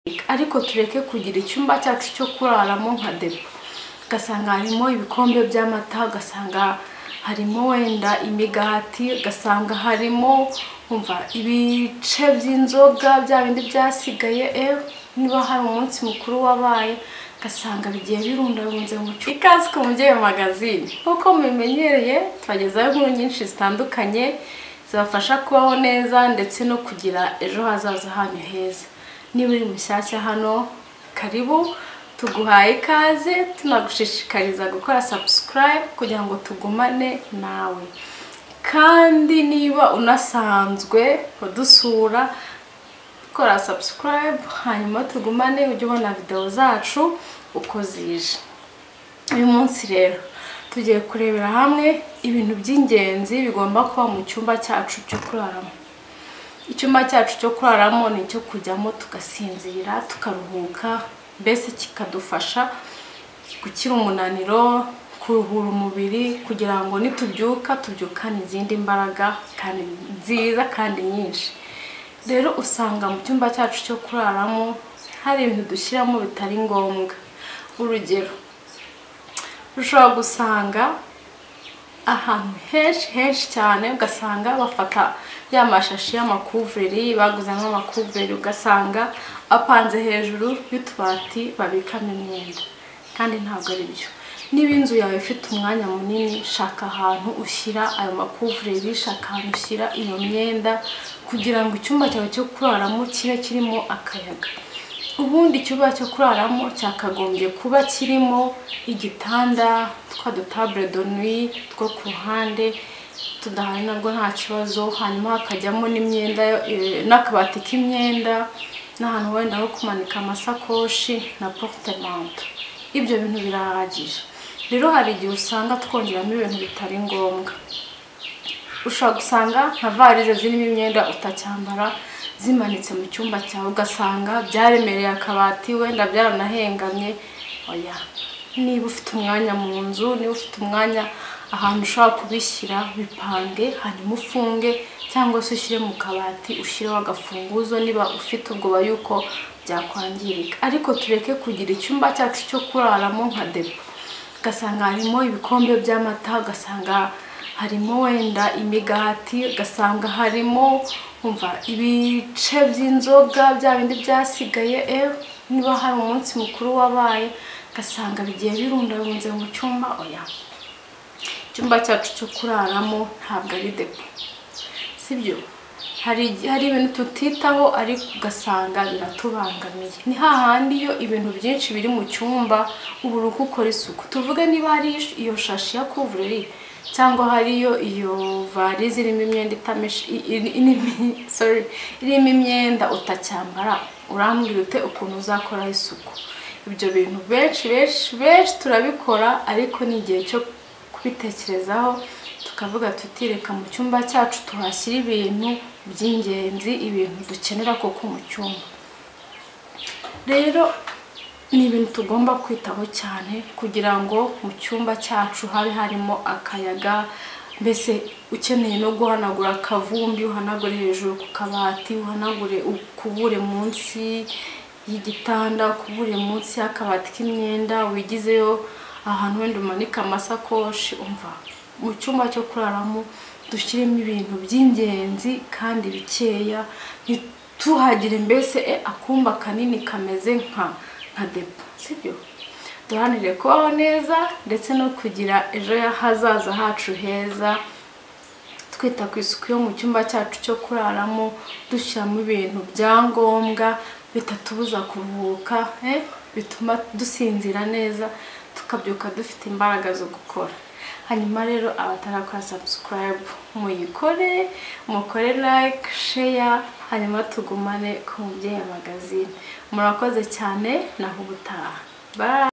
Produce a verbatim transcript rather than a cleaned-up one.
ariko tureke kugira icyumba cyacu cyo kuraramo nka depo, gasanga harimo ibikombe by'amata, gasanga harimo wenda imigati, gasanga harimo umva ibice by'inzoga bya bindi byasigaye, eh niba hari umunsi mukuru wabaye gasanga bigiye birunda runze mu cyumba. Ikaze ku Mubyeyi Magazine, uko mubimenyereye twagezaho inkuru nyinshi zitandukanye zibafasha kubaho neza ndetse no kugira ejo hazaza hanyu heza. Niba uri mushyashya hano, karibu, tuguhaye ikaze, tunagushishikariza gukora subscribe kugira ngo tugumane nawe. Kandi niba unasanzwe udusura, kora subscribe hanyuma tugumane ujye ubona video zacu uko zije. Uyu munsi rero tugiye kurebera hamwe ibintu by'ingenzi bigomba kuba mu cyumba cyacu cyo kuraramo. Icyumba cyacu cyo kuraramo ni cyo kujyamo tugasinzira, tukaruhuka, mbese kikadufasha gukira umunaniro, kuruhura umubiri kugira ngo nitubyuka tubyukane izindi mbaraga kandi nziza kandi nyinshi. Rero usanga mu cyumba cyacu cyo kuraramo hari ibintu dushyiramo bitari ngombwa. Urugero, ushobora gusanga ahantu henshi henshi cyane ugasanga bafata ya mashashi y'amakuveri, baguzemo amakuveri ugasanga apanze hejuru y'utubati babikamo imyenda, kandi ntabwo ari byo. Niba inzu yawe ifite umwanya munini, shaka ahantu ushyira ayo makuveri, shaka ahantu ushyira iyo myenda kugira ngo icyumba cyawe cyo kuraramo kibe kirimo akayaga. Ubundi icyumba cyo kuraramo cyakagombye kuba kirimo igitanda, twa dutable de nuit two ku ruhande tudahari nabwo nta kibazo, hanyuma hakajyamo n'imyenda n'akabati k'imyenda n'ahantu wenda ho kumanika amasakoshi na porte-manteau. Ibyo bintu birahagije. Rero hari igihe usanga twongeramo ibintu bitari ngombwa. Ushobora gusanga nka varize zirimo imyenda utacyambara zimanitse mu cyumba cyawe, ugasanga byaremereye akabati, wenda byaranahengamye. Oya, niba ufite umwanya mu nzu, niba ufite umwanya ahantu ushobora kubishyira, bipange hanyuma ufunge, cyangwa se ushyire mu kabati ushyireho agafunguzo niba ufite ubwoba yuko byakwangirika. Ariko tureke kugira icyumba cyacu cyo kuraramo nka depo, gasanga harimo ibikombe by'amata, gasanga harimo wenda imigati, gasanga harimo umva ibice by'inzoga bya bindi byasigaye, eh niba hari umunsi mukuru wabaye gasanga bigiye birunda runze mu cyumba. Oya, icyumba cyacu cyo kuraramo ntabwo ari depo, sibyo? Hari hari ibintu tutitaho ariko ugasanga biratubangamiye. Ni hahandi iyo ibintu byinshi biri mu cyumba ubura uko ukora isuku. Tuvuge niba hari iyo shashi ya kuvureri, cyangwa hariyo iyo varize irimo imyenda itameshe, sorry irimo imyenda utacyambara, urambwira ute ukuntu uzakora isuku? Ibyo bintu benshi benshi benshi turabikora, ariko ni igihe cyo kubitekerezaho tukavuga tutireka mu cyumba cyacu tuhashyira ibintu by'ingenzi, ibintu dukenera koko mu cyumba. Rero ni ibintu tugomba kwitaho cyane kugira ngo mu cyumba cyacu habe harimo akayaga. Mbese ukeneye no guhanagura akavumbi, uhanagure hejuru ku kabati, uhanagure ukubure munsi y'igitanda, ukubure munsi y'akabati k'imyenda, wigizeyo ahantu wenda umanika amasakoshi. Umva, mu cyumba cyo kuraramo dushyiremo ibintu by'ingenzi kandi bikeya, ntituhagire mbese e akumba kanini kameze nka nka depo, sibyo? Duharanire kubaho neza ndetse no kugira ejo hazaza hacu heza, twita ku isuku yo mu cyumba cyacu cyo kuraramo, dushyiramo ibintu byangombwa bitatubuza kuruhuka, eh bituma dusinzira neza, tukabyuka dufite imbaraga zo gukora. Hanyuma rero abatarakora subscribe muyikore, mukore like, share, hanyuma tugumane ku Mubyeyi Magazine. Murakoze cyane, naho ubutaha. Bye.